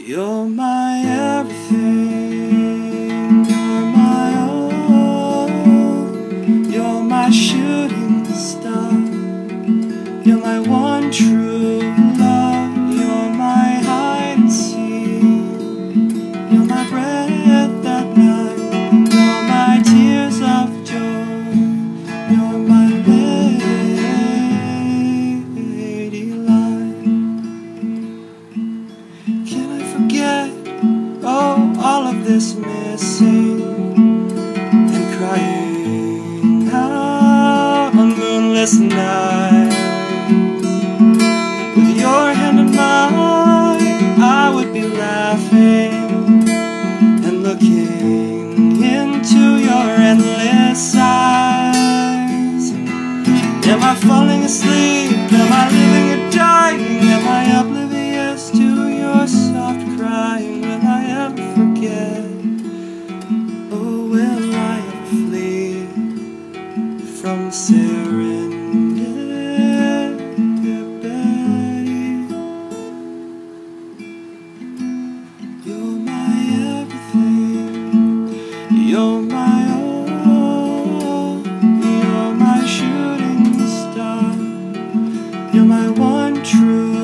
You're my everything, you're my all, you're my shooting star, you're my one true love, you're my hide and seek, you're my breath at night, you're my tears of joy, you're my lady light. Can I forget, oh, all of this missing and crying out on moonless nights? With your hand in mine, I would be laughing and looking into your endless eyes. Am I falling asleep? Am I living or dying? Am I oblivious to your soft crying? Will I ever forget? Oh, will I ever flee from serendipity? You're my everything, you're my all, you're my shooting star, you're my one true